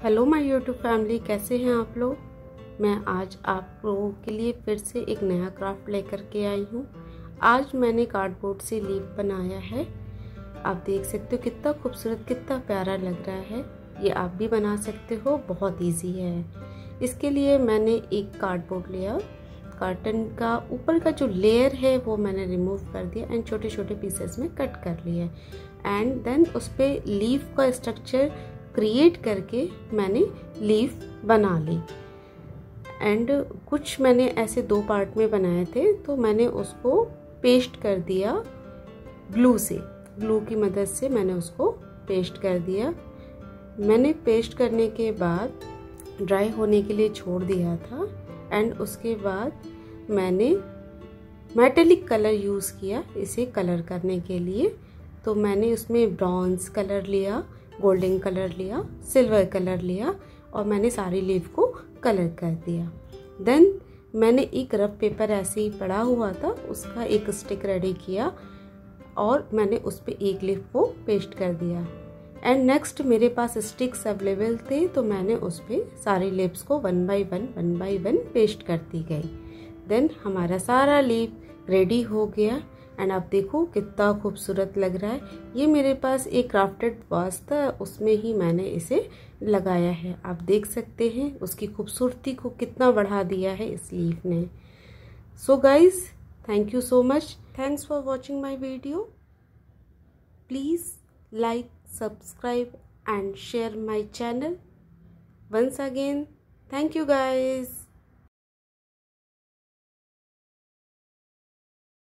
Hello my YouTube family, कैसे हैं आप लोग। मैं आज आप लोगों के लिए फिर से एक नया क्राफ्ट लेकर के आई हूँ। आज मैंने कार्डबोर्ड से लीफ बनाया है। आप देख सकते हो कितना खूबसूरत, कितना प्यारा लग रहा है। ये आप भी बना सकते हो, बहुत इजी है। इसके लिए मैंने एक कार्डबोर्ड लिया, कार्टन का ऊपर का जो लेयर है वो मैंने रिमूव कर दिया एंड छोटे छोटे पीसेस में कट कर लिए एंड देन उस पर लीफ का स्ट्रक्चर क्रिएट करके मैंने लीफ बना ली। एंड कुछ मैंने ऐसे दो पार्ट में बनाए थे, तो मैंने उसको पेस्ट कर दिया ग्लू से। ग्लू की मदद से मैंने उसको पेस्ट कर दिया। मैंने पेस्ट करने के बाद ड्राई होने के लिए छोड़ दिया था एंड उसके बाद मैंने मेटेलिक कलर यूज़ किया इसे कलर करने के लिए। तो मैंने उसमें ब्रॉन्ज कलर लिया, गोल्डन कलर लिया, सिल्वर कलर लिया और मैंने सारी लीफ को कलर कर दिया। देन मैंने एक रफ पेपर ऐसे ही पड़ा हुआ था, उसका एक स्टिक रेडी किया और मैंने उस पर एक लीफ को पेस्ट कर दिया। एंड नेक्स्ट मेरे पास स्टिक्स अवेलेबल थे, तो मैंने उस पर सारी लीव्स को वन बाय वन पेस्ट करती गई। देन हमारा सारा लीफ रेडी हो गया एंड आप देखो कितना खूबसूरत लग रहा है। ये मेरे पास एक क्राफ्टेड वास था, उसमें ही मैंने इसे लगाया है। आप देख सकते हैं उसकी खूबसूरती को कितना बढ़ा दिया है इस लीफ ने। So guys, thank you so much. Thanks for watching my video. Please like, subscribe and share my channel. Once again, thank you guys.